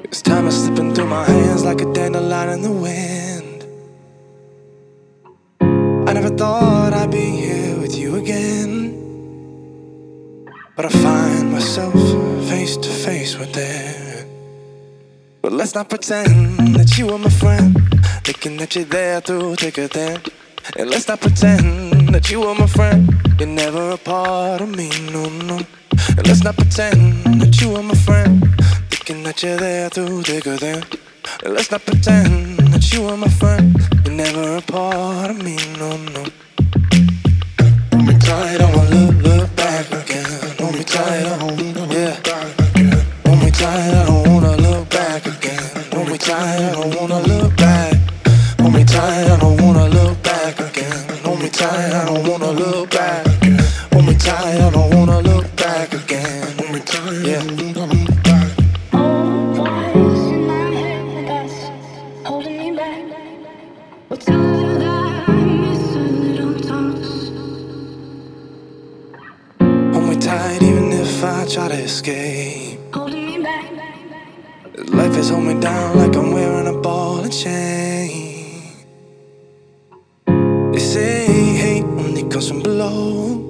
This time is slipping through my hands like a dandelion in the wind. I never thought I'd be here with you again, but I find myself face to face with it. But let's not pretend that you are my friend, thinking that you're there through thick or thin. And let's not pretend that you are my friend, you're never a part of me, no, no. And let's not pretend that you are my friend, thinking that you're there through thick or thin. And let's not pretend that you are my friend, you're never a part of me, no, no. Hold me tight, I don't look back again. Hold me tight, I don't look back again. Hold me tight, I don't wanna look back again. Hold me tight, I don't wanna look back. Hold me tight, I don't wanna look back again. Hold me tight, I don't wanna look back. Hold me tight, I don't wanna look back again. Hold me tight, yeah. Old voice in my head that's holding me back. What time that I'm missing little talks. Hold me tight even if I try to escape. Holding me back. Life has hold me down like I'm wearing a ball and chain. They say hate only comes from below.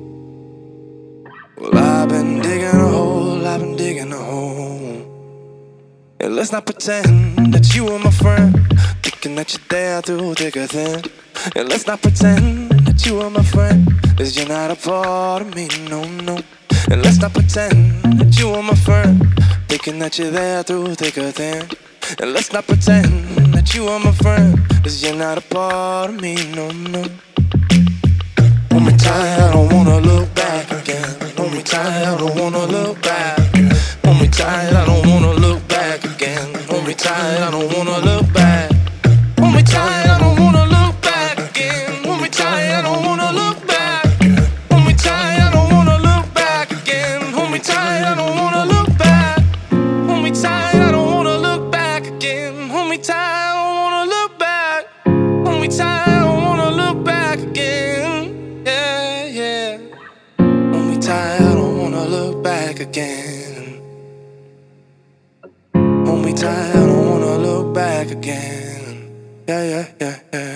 Well, I've been digging a hole, I've been digging a hole. And let's not pretend that you are my friend, thinking that you're there through thick or thin. And let's not pretend that you are my friend, 'cause you're not a part of me, no, no. And let's not pretend that you are my friend, thinking that you're there through thick or thin. And let's not pretend that you are my friend, 'cause you're not a part of me, no, no. Hold me tight, I don't wanna look back again. Hold me tight, I don't wanna look back. Hold me tight, I don't wanna look back again. Hold me tight, I don't wanna look back. Hold me tight, I don't wanna look back again. Hold me tight, I don't wanna look back. Hold me tight, I don't wanna look back again. Hold me tight, I don't wanna look back. Hold me tight, I don't wanna look back again. Hold me tight, I don't wanna look back. Hold me tight, I don't wanna look back again. Yeah, yeah. Hold me tight, I don't wanna look back again. Hold me tight, I don't wanna look back again. Yeah, yeah, yeah, yeah.